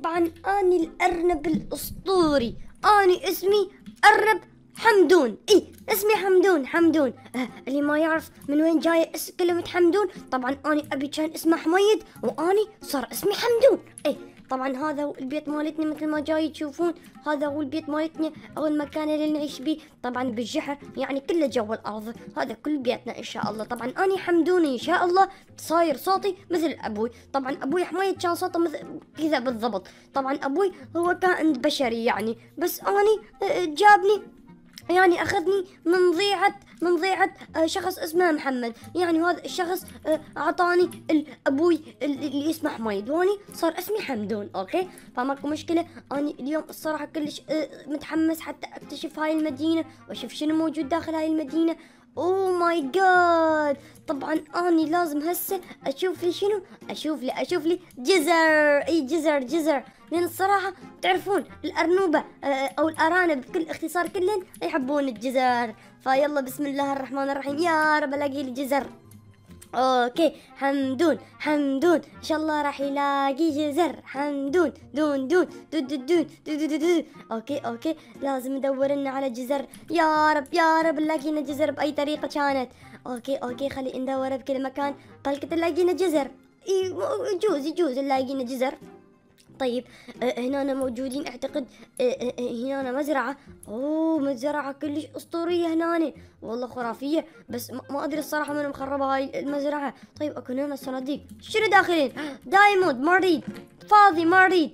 طبعا اني الارنب الاسطوري، اني اسمي ارنب حمدون. اسمي حمدون. اللي ما يعرف من وين جاي كلمة حمدون، طبعا اني ابي كان اسمه حميد واني صار اسمي حمدون. طبعا هذا هو البيت مالتنا مثل ما جاي تشوفون، هذا هو البيت مالتنا او المكان اللي نعيش بيه، طبعا بالجحر يعني كله جو الارض، هذا كل بيتنا ان شاء الله. طبعا اني حمدون ان شاء الله صاير صوتي مثل ابوي، طبعا ابوي حميد كان صوته مثل كذا بالضبط، طبعا ابوي هو كائن بشري يعني، بس اني جابني يعني اخذني من ضيعة شخص اسمه محمد، يعني هذا الشخص اعطاني ابوي اللي اسمه حميد، واني صار اسمي حمدون. اوكي فماكو مشكلة. اني اليوم الصراحة كلش متحمس حتى اكتشف هاي المدينة واشوف شنو موجود داخل هاي المدينة. اوه ماي جاد، طبعا اني لازم هسه اشوف لي شنو، اشوف لي جزر. جزر، لان الصراحة تعرفون الارنوبة او الارانب بكل اختصار كلن يحبون الجزر، فيلا بسم الله الرحمن الرحيم، يا رب الاقي لي جزر. اوكي حمدون ان شاء الله راح يلاقي جزر. حمدون دون دون دون دون دون دون دون دون. اوكي لازم ندور لنا على جزر، يا رب نلاقي لنا جزر باي طريقه كانت. اوكي خلي ندور بكل مكان طلقة نلاقي لنا جزر. يجوز نلاقي لنا جزر. طيب هنا موجودين اعتقد هنا مزرعة. اوه مزرعة كلش اسطورية هنا والله خرافية، بس ما ادري الصراحة من مخربة هاي المزرعة. طيب اكو هنا صناديق، شنو داخلين؟ دايموند مريض فاضي مريض.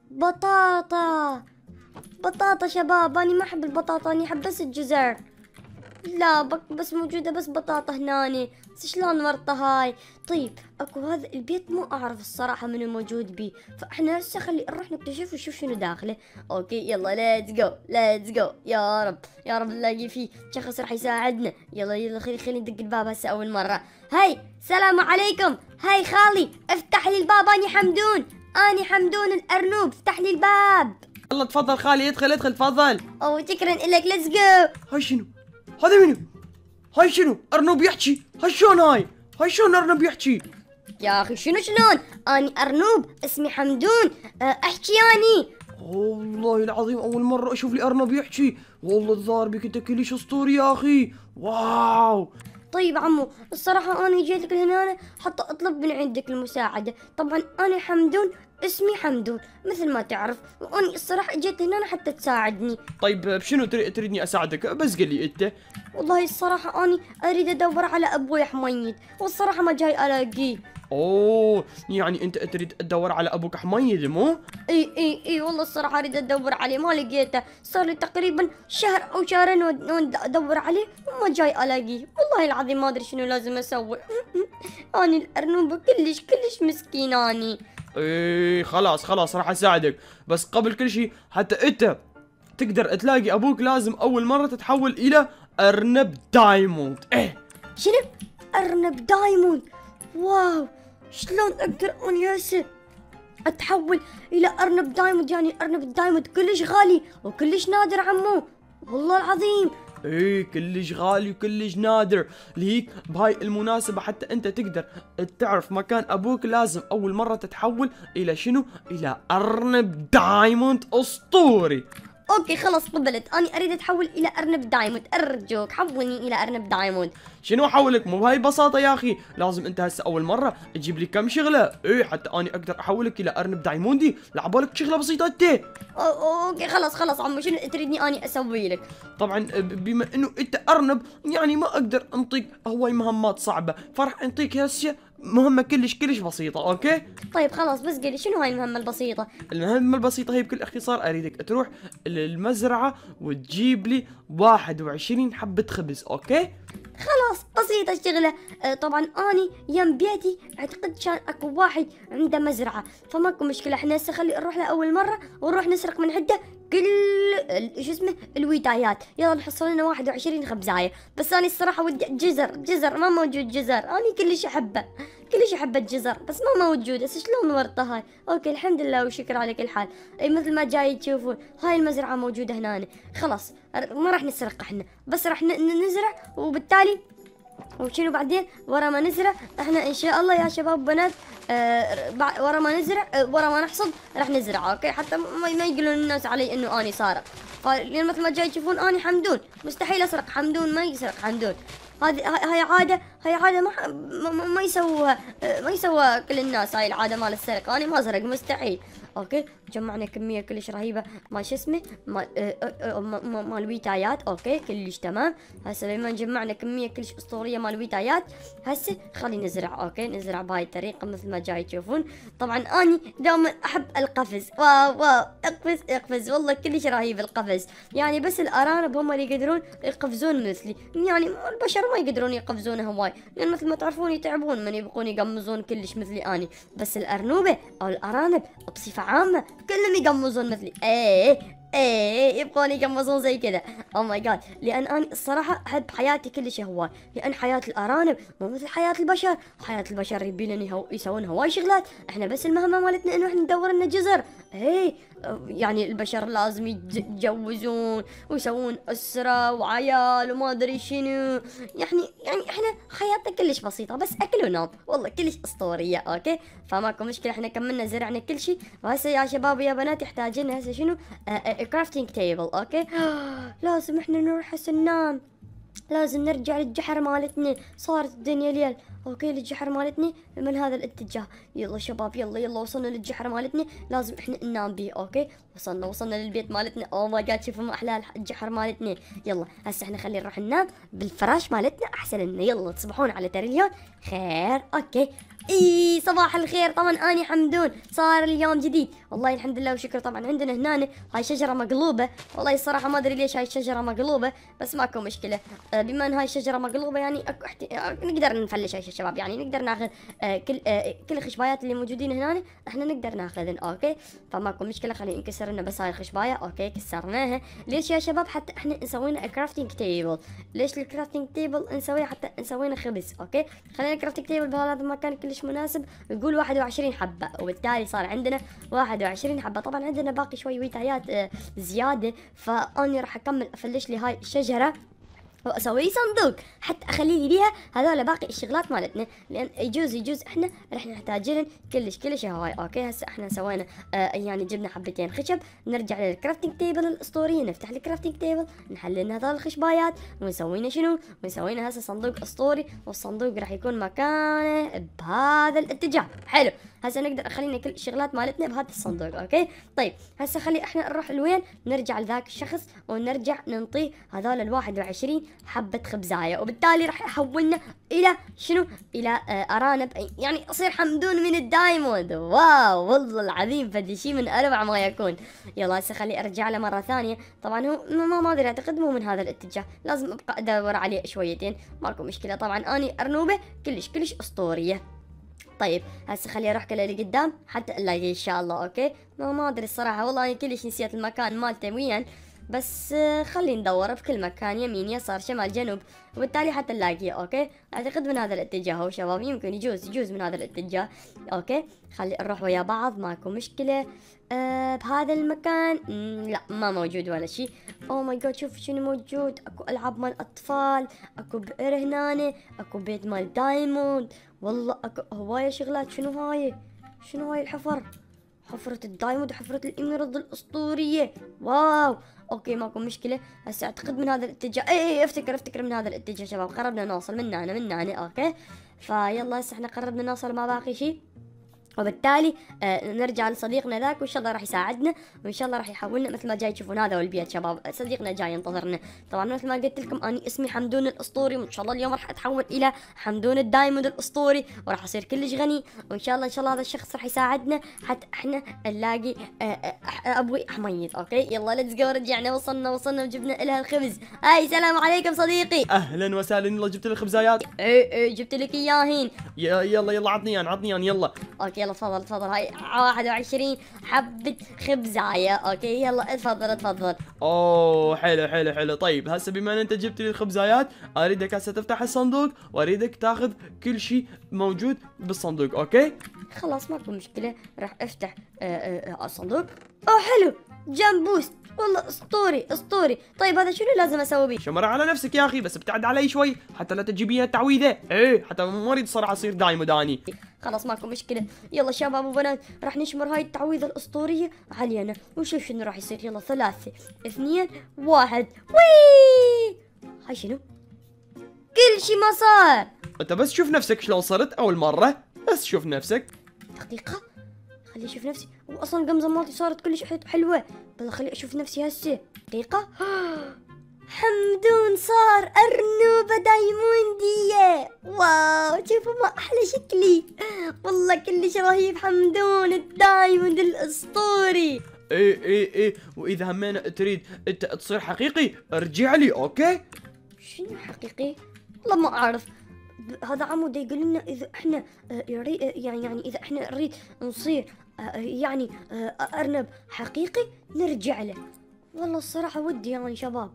بطاطا شباب، اني ما احب البطاطا، اني احب بس الجزر. لا بس موجودة بس بطاطا هناني، بس شلون ورطة هاي؟ طيب اكو هذا البيت ما اعرف الصراحة منو موجود بيه، فاحنا هسه خلي نروح نكتشف ونشوف شنو داخله. اوكي يلا ليتس جو يا رب نلاقي فيه شخص راح يساعدنا. يلا خلي ندق الباب هسه اول مرة. هاي السلام عليكم، هاي خالي افتح لي الباب، اني حمدون الارنوب، افتح لي الباب. يلا تفضل خالي، ادخل تفضل. اوه شكرا لك، ليتس جو. هاي شنو؟ هذا منو؟ هاي شنو؟ ارنب يحكي؟ هاي شلون ارنب يحكي؟ يا اخي شلون؟ اني ارنوب اسمي حمدون، احكي اني. والله العظيم اول مرة اشوف لي ارنب يحكي، والله الظاهر بك انت كلش اسطوري يا اخي، واو. طيب عمو الصراحة أنا جيت لك هنا حتى أطلب من عندك المساعدة، طبعا أنا حمدون اسمي حمدون مثل ما تعرف، وأني الصراحة جيت هنا حتى تساعدني. طيب بشنو تريدني أساعدك؟ بس قل لي أنت. والله الصراحة أنا أريد أدور على أبوي حميد، والصراحة ما جاي ألاقيه. اوه يعني انت تريد تدور على ابوك حميد مو؟ اي والله الصراحة اريد ادور عليه، ما لقيته، صار لي تقريبا شهر او شهرين ادور عليه وما جاي الاقيه، والله العظيم ما ادري شنو لازم اسوي. اني الارنوبة كلش مسكين اني. ايه خلاص راح اساعدك، بس قبل كل شيء حتى انت تقدر تلاقي ابوك لازم اول مرة تتحول الى ارنب دايموند. شنو؟ ارنب دايموند؟ واو، شلون اقدر اني هسه اتحول الى ارنب دايموند؟ يعني الارنب الدايموند كلش غالي وكلش نادر عمو، والله العظيم. ايه كلش غالي وكلش نادر، لهيك بهاي المناسبة حتى انت تقدر تعرف مكان ابوك لازم اول مرة تتحول الى شنو؟ الى ارنب دايموند اسطوري. اوكي خلاص قبلت، اني اريد اتحول الى ارنب دايموند، ارجوك حولني الى ارنب دايموند. شنو احولك؟ مو بهاي البساطة يا اخي، لازم انت هسه اول مرة تجيب لي كم شغلة، ايه حتى اني اقدر احولك الى ارنب دايموندي، لعبالك شغلة بسيطة انت. اوكي خلاص عمو، شنو تريدني اني اسوي لك؟ طبعا بما انه انت ارنب يعني ما اقدر انطيك هواي مهمات صعبة، فراح انطيك هسه مهمة كلش بسيطة. اوكي طيب خلاص، بس قولي شنو هاي المهمة البسيطة؟ المهمة البسيطة هي بكل اختصار اريدك تروح للمزرعة وتجيب لي 21 حبة خبز. اوكي خلاص بسيطة الشغلة. طبعا اني يم بيتي اعتقد كان اكو واحد عنده مزرعة، فماكو مشكلة، احنا هسه خلي نروح له اول مرة ونروح نسرق من عنده كل شو اسمه الويتايات، يلا نحصل لنا 21 خبزاية. بس اني الصراحة ودي جزر ما موجود جزر، اني كلش احبه الجزر، بس ما موجود، هسه شلون ورطة هاي؟ اوكي الحمد لله وشكر على كل حال. اي مثل ما جاي تشوفون هاي المزرعة موجودة هنا، خلاص ما راح نسرق احنا، بس راح نزرع، وبالتالي وشنو بعدين ورا ما نزرع احنا ان شاء الله يا شباب وبنات ورا ما نزرع ورا ما نحصد راح نزرع اوكي، حتى ما يقولون الناس علي انه اني سارق. فلين مثل ما جاي تشوفون اني حمدون، مستحيل اسرق، حمدون ما يسرق حمدون. هاي عادة ما يسووها، ما يسووها كل الناس، هاي العادة مال السرقة. انا ما اسرق مستحيل. اوكي جمعنا كمية كلش رهيبة مال شو اسمه مال ويتايات. اوكي كلش تمام. هسه لما جمعنا كمية كلش اسطورية مال ويتايات، هسه خلي نزرع. اوكي نزرع بهاي الطريقة مثل ما جاي تشوفون. طبعا اني دوما احب القفز. واو اقفز والله كلش رهيب القفز. يعني بس الارانب هم اللي يقدرون يقفزون مثلي، يعني البشر ما يقدرون يقفزون هواي، لان مثل ما تعرفون يتعبون من يبقون يقمزون كلش مثلي اني. بس الارنوبة او الارانب بصفة عامة كلهم يقمزون مثلي. يبقون يقمصون زي كذا. او ماي جاد، لان انا الصراحه احب حياتي كلش هواي، لان حياه الارانب مو مثل حياه البشر. حياه البشر يبيلن يسوون هواي شغلات، احنا بس المهمه مالتنا انه احنا ندور لنا جزر. يعني البشر لازم يتجوزون ويسوون اسره وعيال وما ادري شنو. يعني احنا حياتنا كلش بسيطه، بس اكل ونوم، والله كلش اسطوريه. اوكي فماكو مشكله، احنا كملنا زرعنا كل شيء. وهسه يا شباب ويا بنات يحتاج لنا هسه شنو؟ كرافتنج تيبل. اوكي لازم احنا نروح هسه ننام، لازم نرجع للجحر مالتنا، صارت الدنيا ليل. اوكي للجحر مالتنا من هذا الاتجاه. يلا شباب يلا وصلنا للجحر مالتنا، لازم احنا ننام بيه. اوكي وصلنا للبيت مالتنا. او ماي جاد شوفوا ما احلى الجحر مالتنا. يلا هسه احنا خلينا نروح ننام بالفراش مالتنا احسن لنا. يلا تصبحون على تريليون خير. اوكي صباح الخير. طبعا اني حمدون، صار اليوم جديد والله الحمد لله وشكر. طبعا عندنا هنا هاي شجره مقلوبه، والله الصراحه ما ادري ليش هاي الشجره مقلوبه، بس ماكو مشكله. بما ان هاي الشجره مقلوبه يعني نقدر نفلش هاي الشباب، يعني نقدر ناخذ كل الخشبايات اللي موجودين هنا احنا نقدر ناخذن. اوكي فماكو مشكله، خلينا نكسر لنا بس هاي الخشبايه. اوكي كسرناها. ليش يا شباب؟ حتى احنا نسوينا كرافتنج تيبل. ليش الكرافتنج تيبل نسويها؟ حتى نسوينا خبز. اوكي خلينا الكرافتنج تيبل بهذا المكان كلش مناسب. يقول 21 حبه، وبالتالي صار عندنا 21 حبه. طبعا عندنا باقي شوي ويتايات زياده، فاني راح اكمل افلش لي هاي الشجره واسوي صندوق حتى اخلي لي بيها هذول باقي الشغلات مالتنا، لان يجوز احنا راح نحتاج لهم كلش هواي. اوكي هسه احنا سوينا يعني جبنا حبتين خشب، نرجع للكرافتنج تيبل الاسطوريه، نفتح الكرافتنج تيبل، نحل لنا هذول الخشبايات، ونسوينا شنو؟ ونسوينا هسه صندوق اسطوري، والصندوق راح يكون مكانه بهذا الاتجاه. حلو هسه نقدر خلينا كل الشغلات مالتنا بهذا الصندوق. اوكي طيب هسه خلي احنا نروح لوين؟ نرجع لذاك الشخص ونرجع ننطيه هذول ال 21 حبة خبزاية، وبالتالي راح يحولنا الى شنو؟ الى ارانب، يعني اصير حمدون من الدايموند. واو والله العظيم فدي شيء من اروع ما يكون. يلا هسه خلي ارجع له مرة ثانية. طبعا هو ما ادري اعتقد مو من هذا الاتجاه، لازم ابقى ادور عليه شويتين، ماكو مشكلة. طبعا اني ارنوبة كلش اسطورية. طيب هسه خلي اروح كله لقدام حتى الاقيه ان شاء الله. اوكي ما ادري الصراحه، والله انا كلش نسيت المكان مالته وين، بس خلي ندور بكل مكان، يمين يسار شمال جنوب، وبالتالي حتى نلاقيه. اوكي اعتقد من هذا الاتجاه هو شباب، يمكن يجوز من هذا الاتجاه. اوكي خلي نروح ويا بعض ماكو مشكله. بهذا المكان لا ما موجود ولا شيء. او ماي جاد شوف شنو موجود، اكو العاب مال اطفال، اكو بئر هنا، اكو بيت مال دايموند، والله اكو هوايه شغلات. شنو هاي الحفر؟ حفرة الدايموند وحفرة الإميرالد الأسطورية. واو اوكي ماكو مشكلة. هسه اعتقد من هذا الاتجاه. اي افتكر من هذا الاتجاه شباب، قربنا نوصل من هنا. اوكي فيلا هسه احنا قربنا نوصل، ما باقي شيء، وبالتالي نرجع لصديقنا ذاك، وان شاء الله راح يساعدنا، وان شاء الله راح يحولنا مثل ما جاي تشوفون. هذا هو البيت شباب، صديقنا جاي ينتظرنا. طبعا مثل ما قلت لكم اني اسمي حمدون الاسطوري، وان شاء الله اليوم راح اتحول الى حمدون الدايموند الاسطوري، وراح اصير كلش غني، وان شاء الله هذا الشخص راح يساعدنا حتى احنا نلاقي ابوي حميد. اوكي يلا ليتس جو. رجعنا وصلنا وجبنا لها الخبز. هاي سلام عليكم صديقي. اهلا وسهلا. يلا جبت لي الخبزايات. اي جبت لك اياهين. يلا عطني يلا. اوكي يلا تفضل تفضل، هاي 21 حبة خبزاية. اوكي يلا اتفضل تفضل. اوه حلو حلو حلو. طيب هسه بما ان انت جبت لي الخبزايات، اريدك هسه تفتح الصندوق واريدك تاخذ كل شيء موجود بالصندوق. اوكي خلاص ماكو مشكلة، راح افتح الصندوق. اوه حلو، جام بوست، والله اسطوري اسطوري. طيب هذا شنو لازم اسوي بيه؟ شمر على نفسك يا اخي، بس ابتعد علي شوي حتى لا تجيبيها تعويذه، ايه حتى ما اريد صراحه اصير دايم داني. خلاص ماكو مشكلة، يلا شباب وبنات راح نشمر هاي التعويذة الأسطورية علينا ونشوف شنو راح يصير. يلا 3 2 1 وي. هاي شنو؟ كل شي ما صار. انت بس شوف نفسك شلون صرت اول مره، بس شوف نفسك. دقيقة خلي اشوف نفسي، واصلا القمزة مالتي صارت كلش حلوة. بلا خلي اشوف نفسي هسه. دقيقة حمدون صار أرنوبة دايموندية. واو شوفوا ما أحلى شكلي، والله كلش رهيب حمدون الدايموند الأسطوري. ايه واذا همين تريد انت تصير حقيقي ارجع لي. اوكي شنو حقيقي؟ والله ما أعرف. هذا عمو دا يقول لنا إذا إحنا يعني إذا إحنا نريد نصير يعني أرنب حقيقي نرجع له. والله الصراحة ودي يعني شباب،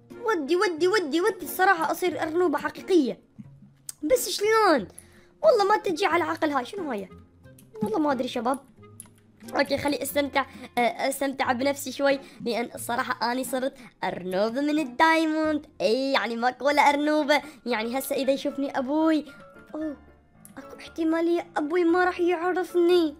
ودي الصراحة أصير أرنوبة حقيقية، بس شلون؟ والله ما تجي على عقل هاي. شنو هاي؟ والله ما أدري شباب. اوكي خلي استمتع بنفسي شوي، لان الصراحه اني صرت ارنوبه من الدايموند. اي يعني ماكو ولا ارنوبه، يعني هسه اذا يشوفني ابوي، اوه اكو احتماليه ابوي ما راح يعرفني.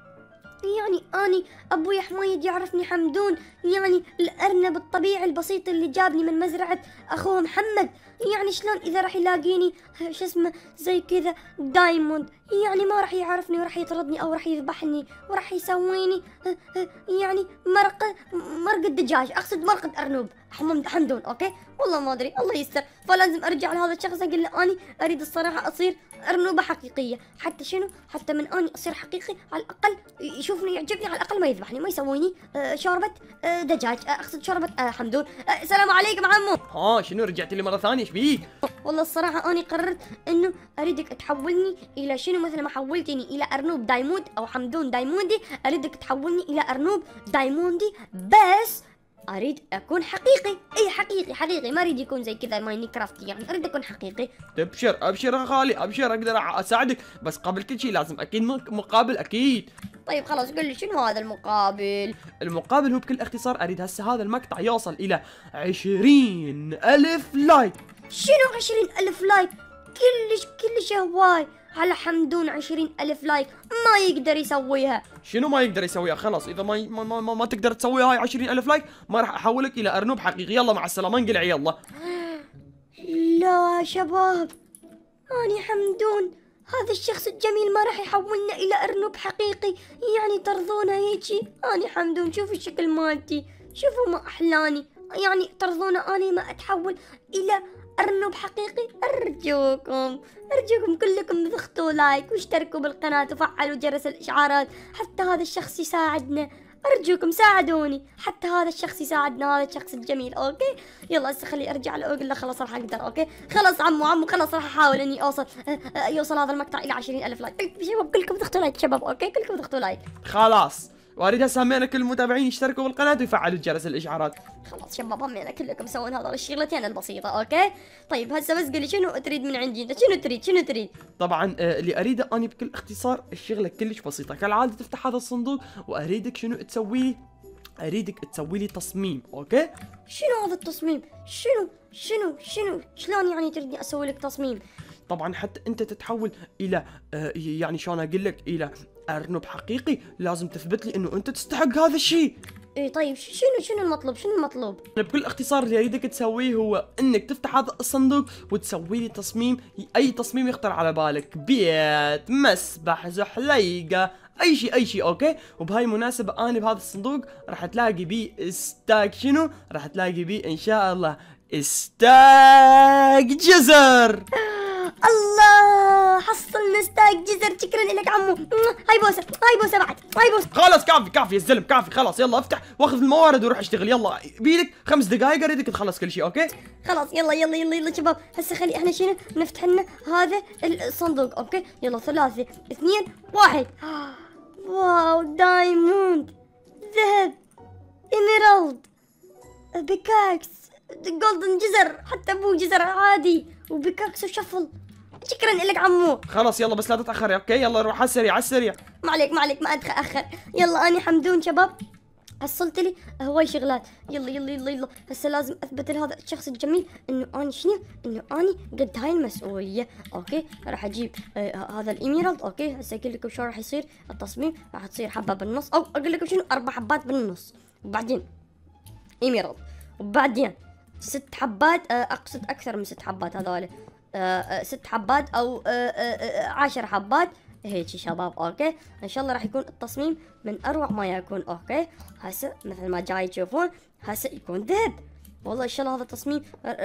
يعني اني ابوي حمايد يعرفني حمدون، يعني الارنب الطبيعي البسيط اللي جابني من مزرعه اخوه محمد. يعني شلون اذا راح يلاقيني شو اسمه زي كذا دايموند، يعني ما راح يعرفني وراح يطردني او راح يذبحني وراح يسويني يعني مرقة دجاج، اقصد مرقة ارنوب حمدون. اوكي والله ما ادري، الله يستر. فلازم ارجع لهذا الشخص اقول له اني اريد الصراحه اصير ارنوبه حقيقيه، حتى شنو حتى من اني اصير حقيقي على الاقل يشوفني يعجبني، على الاقل ما يذبحني ما يسويني شوربه دجاج، اقصد شوربه حمدون. السلام عليكم عمو. ها شنو رجعت لي مره ثانيه؟ ايش بيك؟ والله الصراحه اني قررت انه اريدك تحولني الى شنو، مثل ما حولتني الى ارنوب دايموند او حمدون دايموندي، اريدك تحولني الى ارنوب دايموندي، بس اريد اكون حقيقي. اي حقيقي ما اريد يكون زي كذا مايني كرافت، يعني اريد اكون حقيقي. ابشر يا خالي ابشر، اقدر اساعدك، بس قبل كل شيء لازم اكيد مقابل اكيد. طيب خلاص قل لي شنو هذا المقابل؟ المقابل هو بكل اختصار اريد هسه هذا المقطع يوصل الى 20,000 لايك. شنو 20,000 لايك؟ كلش هواي على حمدون. 20,000 لايك ما يقدر يسويها. شنو ما يقدر يسويها؟ خلاص اذا ما تقدر تسويها هاي 20,000 لايك ما راح احولك الى ارنوب حقيقي. يلا مع السلامه انقلع يلا. لا شباب اني حمدون هذا الشخص الجميل ما راح يحولنا الى ارنوب حقيقي، يعني ترضونه هيجي؟ اني حمدون شوفوا الشكل مالتي، شوفوا ما احلاني، يعني ترضونه اني ما اتحول الى ارنب حقيقي؟ ارجوكم كلكم تضغطوا لايك واشتركوا بالقناة وفعلوا جرس الاشعارات حتى هذا الشخص يساعدنا. ارجوكم ساعدوني حتى هذا الشخص يساعدنا، هذا الشخص الجميل. اوكي يلا هسه خلي ارجع له اقول له خلاص راح اقدر. اوكي خلاص عمو خلاص راح احاول اني يوصل هذا المقطع الى 20,000 لايك. شباب كلكم تضغطوا لايك شباب. اوكي كلكم تضغطوا لايك. خلاص واريد هسه همينا كل المتابعين يشتركوا بالقناه ويفعلوا جرس الاشعارات. خلاص شباب همينا كلكم تسوون هذول الشغلتين البسيطه. اوكي طيب هسه بس قولي شنو تريد من عندي انت؟ شنو تريد؟ طبعا اللي اريده اني بكل اختصار الشغله كلش بسيطه كالعاده. تفتح هذا الصندوق واريدك شنو تسوي لي؟ اريدك تسوي لي تصميم. اوكي شنو هذا التصميم؟ شنو شلون يعني تريدني اسوي لك تصميم؟ طبعا حتى انت تتحول الى يعني شلون اقول لك الى ارنب حقيقي لازم تثبت لي انه انت تستحق هذا الشيء. ايه طيب شنو المطلوب؟ بكل اختصار اللي اريدك تسويه هو انك تفتح هذا الصندوق وتسوي لي تصميم، اي تصميم يخطر على بالك، بيت، مسبح، زحليقه، اي شيء. اوكي وبهاي المناسبه انا بهذا الصندوق راح تلاقي بيه استاك شنو؟ راح تلاقي بيه ان شاء الله استاك جزر. الله حصلنا ستاك جزر، شكرا لك عمو. هاي بوسه بعد هاي بوسه. خلاص كافي يا الزلم كافي خلاص. يلا افتح واخذ الموارد وروح اشتغل. يلا بيدك 5 دقائق اريدك تخلص كل شيء. اوكي خلاص يلا شباب هسه خلي احنا شنو نفتح لنا هذا الصندوق. اوكي يلا 3 2 1. واو، دايموند، ذهب، إيميرالد، بيكاكس، جولدن جزر، حتى ابوه جزر عادي، وبيكاكس وشفل. شكرا لك عمو. خلاص يلا بس لا تتاخري، اوكي يلا روح على السريع على السريع. ما عليك ما عليك، ما اتاخر. يلا اني حمدون شباب، حصلت لي هواي شغلات. يلا يلا يلا يلا، هسه لازم اثبت لهذا الشخص الجميل انه اني شنو، انه اني قد هاي المسؤوليه. اوكي راح اجيب هذا الايميرالد. اوكي هسه اقول لكم شو راح يصير التصميم. راح تصير حبه بالنص، او اقول لكم شنو، 4 حبات بالنص، وبعدين ايميرالد، وبعدين 6 حبات، اقصد اكثر من 6 حبات هذول، 6 حبات او 10 حبات هيك شباب. اوكي ان شاء الله راح يكون التصميم من اروع ما يكون. اوكي هسه مثل ما جاي تشوفون هسه يكون ذهب. والله ان شاء الله هذا التصميم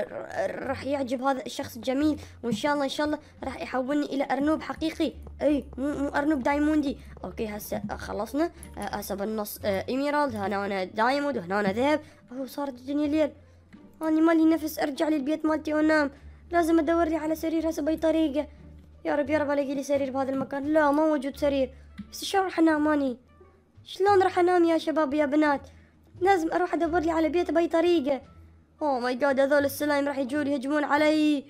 راح يعجب هذا الشخص الجميل، وان شاء الله ان شاء الله راح يحولني الى ارنوب حقيقي. اي مو ارنوب دايموندي. اوكي هسه خلصنا. هسه بالنص ايميرالد، هنا دايموند، وهنا ذهب. صارت الدنيا ليل، اني مالي نفس ارجع للبيت مالتي وانام. لازم ادور لي على سرير هسه باي طريقه. يا رب يا رب الاقي لي سرير بهذا المكان. لا ما موجود سرير. بس شلون راح انام اني؟ شلون راح انام يا شباب يا بنات؟ لازم اروح ادور لي على بيت باي طريقه. اوه ماي جاد، هذول السلايم راح يجون يهجمون علي.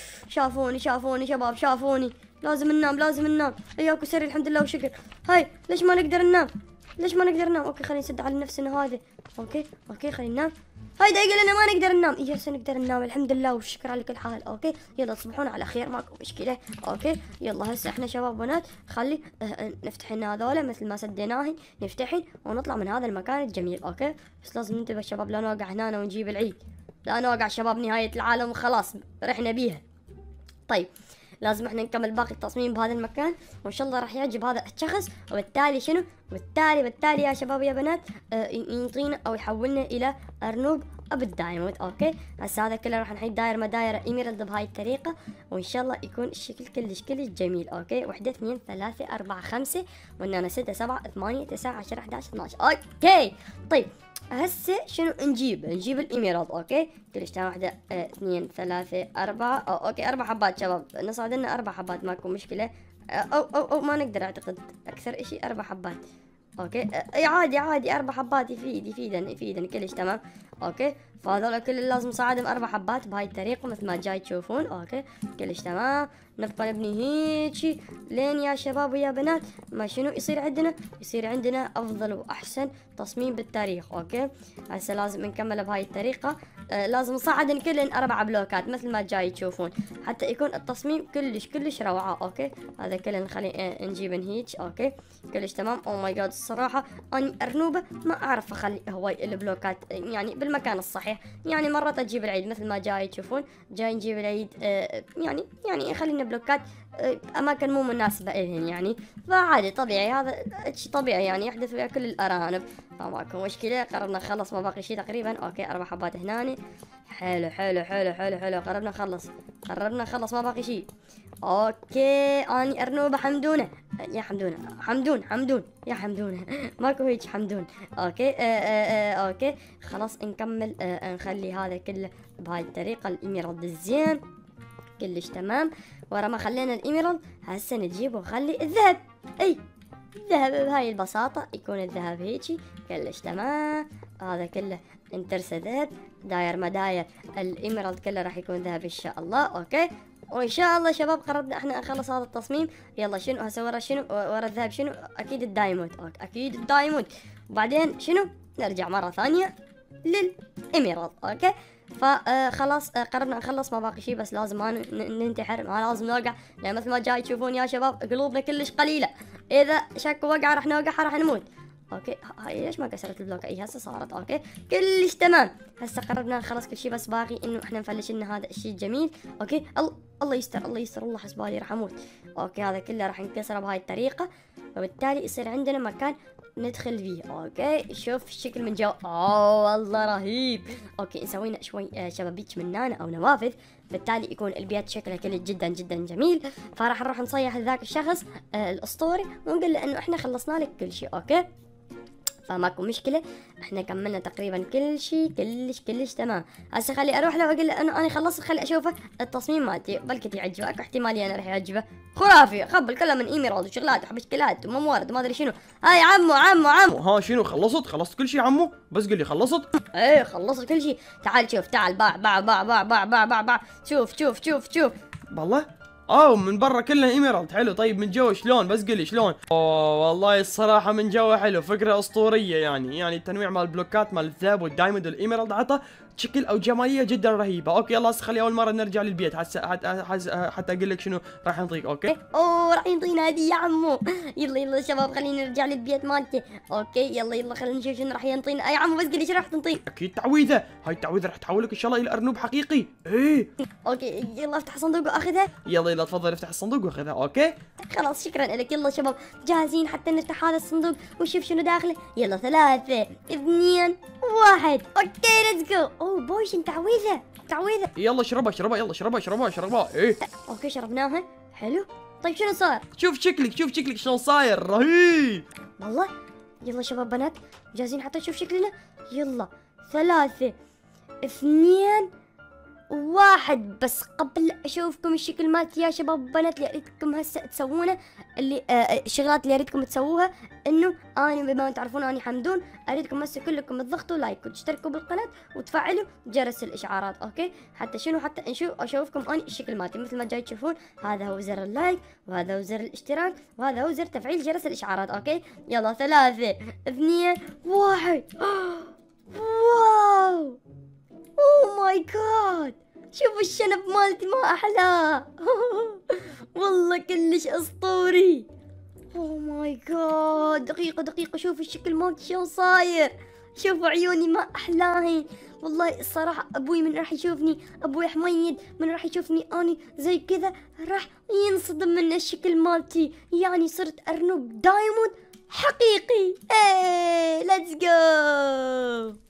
شافوني شباب شافوني. لازم ننام لازم ننام. اياكو سرير الحمد لله وشكر. هاي ليش ما نقدر ننام؟ ليش ما نقدر ننام؟ اوكي خلينا نسد على نفسنا هذا. اوكي خلينا ننام. هاي دقيقة لنا ما نقدر ننام. اي هسه نقدر ننام الحمد لله والشكر على كل حال. اوكي يلا تصبحون على خير ماكو مشكلة. اوكي يلا هسه احنا شباب بنات خلي نفتح لنا هذولا مثل ما سديناهن، نفتحن ونطلع من هذا المكان الجميل. اوكي بس لازم ننتبه شباب لا نوقع هنا ونجيب العيد. لا نوقع شباب، نهاية العالم وخلاص رحنا بيها. طيب لازم احنا نكمل باقي التصميم بهذا المكان، وان شاء الله راح يعجب هذا الشخص. وبالتالي شنو؟ بالتالي يا شباب يا بنات ينطينا او يحولنا الى ارنوب بالدايموند. اوكي هسه هذا كله راح نحيد داير مداير ايميرالد بهاي الطريقه، وان شاء الله يكون الشكل كلش جميل. اوكي 1 2 3 4 5 وهنا 6 7 8 9 10 11 12. اوكي طيب هسه شنو نجيب الايميرالد. اوكي كلش تمام. 1 2 3 4 اوكي 4 حبات شباب، نصعد لنا 4 حبات ماكو مشكله. او ما نقدر اعتقد اكثر اشي 4 حبات. اوكي عادي 4 حبات يفيدن كلش تمام. اوكي فهذول كل لازم صعدهم 4 حبات بهاي الطريقه مثل ما جاي تشوفون. اوكي كلش تمام. نبقى نبني هيجي لين يا شباب ويا بنات ما شنو يصير عندنا افضل واحسن تصميم بالتاريخ. اوكي هسه لازم نكمل بهاي الطريقه. لازم نصعدن كلن 4 بلوكات مثل ما جاي تشوفون حتى يكون التصميم كلش روعه. اوكي هذا كله نخلي نجيبن هيج. اوكي كلش تمام. او ماي جاد الصراحه اني ارنوبه ما اعرف اخلي هواي البلوكات يعني بالمكان الصحيح. يعني مرات اجيب العيد مثل ما جاي تشوفون، جاي نجيب العيد يعني خلينا بلوكات اماكن مو مناسبه الهن يعني. فعادي طبيعي، هذا شيء طبيعي يعني يحدث ويا كل الارانب، فماكو مشكله. قربنا نخلص ما باقي شيء تقريبا. اوكي 4 حبات هنا. حلو قربنا نخلص ما باقي شيء. اوكي اني ارنوبه حمدونه يا حمدون يا حمدونه ماكو هيك حمدون. اوكي اوكي خلاص نكمل. نخلي هذا كله بهاي الطريقه. الايميرالد الزين كلش تمام. ورا ما خلينا الايميرالد هسه نجيب ونخلي الذهب. الذهب بهاي البساطة يكون الذهب هيجي كلش تمام. هذا كله انترسه ذهب، داير مداير الايميرالد كله راح يكون ذهب ان شاء الله. اوكي وان شاء الله شباب قربنا احنا نخلص هذا التصميم. يلا شنو هسه ورا شنو؟ ورا الذهب شنو؟ اكيد الدايموند. اكيد الدايموند. وبعدين شنو؟ نرجع مرة ثانية للايميرالد. اوكي فخلاص قربنا نخلص ما باقي شيء، بس لازم ما ننتحر، ما لازم نوقع، لان مثل ما جاي تشوفون يا شباب قلوبنا كلش قليله، اذا شك وقع راح نوقع راح نموت. اوكي هاي ليش ما كسرت البلوك؟ اي هسه صارت. اوكي كلش تمام. هسه قربنا نخلص كل شيء، بس باقي انه احنا نفلش لنا هذا الشيء الجميل. اوكي الله يستر الله حسبالي راح اموت. اوكي هذا كله راح نكسره بهاي الطريقه، وبالتالي يصير عندنا مكان ندخل فيه. اوكي شوف الشكل من جو، والله رهيب. اوكي نسوينا شوي شبابيك من هنا او نوافذ، بالتالي يكون البيت شكله كله جدا جميل. فراح نروح نصيح لذاك الشخص الاسطوري ونقول له انه احنا خلصنا لك كل شيء. اوكي فماكو مشكله، احنا كملنا تقريبا كل شيء كلش تمام. هسه خلي اروح له واقول له انه انا خلصت، خلي اشوفه التصميم مالتي بلكي يعجبك، احتمالي انا راح يعجبه. خرافي، خبل كله من ايميرالد وشغلات وحبشكلات وموارد وما ادري شنو. هاي عمو ها شنو خلصت كل شيء عمو؟ بس قل لي خلصت؟ ايه خلصت كل شيء. تعال شوف، تعال باع. شوف والله من برا كله ايميرالد. حلو. طيب من جوا شلون؟ بس قل لي شلون. والله الصراحه من جوا حلو، فكره اسطوريه يعني التنويع مال البلوكات مال الذهب والدايموند والايميرالد عطى شكل او جماليه جدا رهيبه. اوكي يلا هسه خلي اول مره نرجع للبيت حتى اقول لك شنو راح نعطيك. اوكي راح ينطينا هديه يا عمو. يلا شباب خلينا نرجع للبيت مالتي. اوكي يلا خلينا نشوف شنو راح ينطينا. اي عمو بس قل لي شنو راح تنطينا. اكيد تعويذه. هاي التعويذه راح تحولك ان شاء الله الى ارنوب حقيقي. ايه اوكي يلا افتح الصندوق واخذها. يلا تفضل افتح الصندوق واخذها. اوكي خلاص شكرا لك. يلا شباب جاهزين حتى نفتح هذا الصندوق ونشوف شنو داخله. يلا 3 2 1. اوكي ليتس جو. بويشن تعويذه. يلا اشربها يلا اشربها. ايه اوكي شربناها. حلو. طيب شنو صار؟ شوف شكلك شلون صاير رهيب والله. يلا شباب بنات جاهزين حتى نشوف شكلنا. يلا 3 2 1. بس قبل اشوفكم الشكل مالتي يا شباب بنات اللي اريدكم هسه تسوونه، اللي الشغلات اللي اريدكم تسووها، انه انا بما ما تعرفون اني حمدون، اريدكم هسه كلكم تضغطوا لايك وتشتركوا بالقناه وتفعلوا جرس الاشعارات. اوكي حتى اشوفكم اني الشكل مالتي مثل ما جاي تشوفون. هذا هو زر اللايك، وهذا هو زر الاشتراك، وهذا هو زر تفعيل جرس الاشعارات. اوكي يلا 3 2 1. واو اوه ماي جاد، شوفوا الشنب مالتي ما احلاه. والله كلش اسطوري. اوه ماي جاد. دقيقة شوفوا الشكل مالتي شلون صاير. شوفوا عيوني ما احلاهن. والله الصراحة ابوي من راح يشوفني، ابوي حميد من راح يشوفني اني زي كذا راح ينصدم من الشكل مالتي. يعني صرت ارنب دايموند حقيقي. ليتس جو.